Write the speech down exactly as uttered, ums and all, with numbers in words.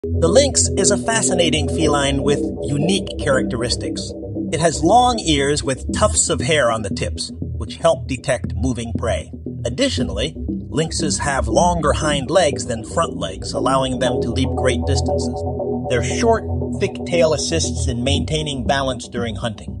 The lynx is a fascinating feline with unique characteristics. It has long ears with tufts of hair on the tips, which help detect moving prey. Additionally, lynxes have longer hind legs than front legs, allowing them to leap great distances. Their short, thick tail assists in maintaining balance during hunting.